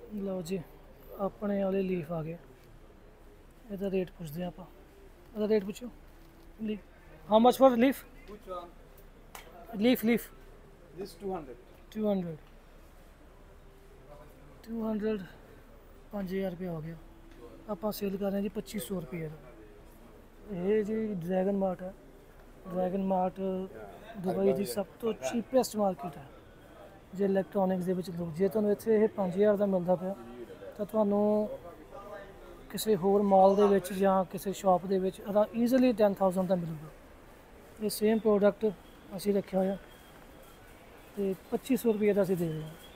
लो जी अपने वाले लीफ आ गए। ਇਹਦਾ ਰੇਟ ਪੁੱਛਦੇ ਆਪਾਂ। ਇਹਦਾ ਰੇਟ ਪੁੱਛੋ। Leaf how much for leaf? Which one? Leaf This 200. 200 200 5000 रुपया हो गया। ਆਪਾਂ ਸੇਲ ਕਰ ਰਹੇ ਹਾਂ ਜੀ 2500 ਰੁਪਏ ਦਾ। ਇਹ ਜੀ ਡਰੈਗਨ ਮਾਰਟ ਹੈ। ਡਰੈਗਨ ਮਾਰਟ ਦੁਬਈ ਦੀ ਸਭ ਤੋਂ ਚੀਪੈਸਟ ਮਾਰਕੀਟ ਹੈ ਜੇ ਇਲੈਕਟ੍ਰੋਨਿਕਸ ਦੇ ਵਿੱਚ ਲੋਕ। ਜੇ ਤੁਹਾਨੂੰ ਇੱਥੇ ਇਹ 5000 ਦਾ ਮਿਲਦਾ ਪਿਆ ਤਾਂ ਤੁਹਾਨੂੰ ਕਿਸੇ ਹੋਰ ਮਾਲ ਦੇ ਵਿੱਚ ਜਾਂ ਕਿਸੇ ਸ਼ਾਪ ਦੇ ਵਿੱਚ ਇਹਦਾ ਈਜ਼ੀਲੀ 10000 ਦਾ ਮਿਲੂਗਾ। ਇਹ ਸੇਮ ਪ੍ਰੋਡਕਟ ਅਸੀਂ ਰੱਖਿਆ ਹੋਇਆ ਤੇ 2500 ਰੁਪਏ ਦਾ ਅਸੀਂ ਦੇ ਰਹੇ ਹਾਂ।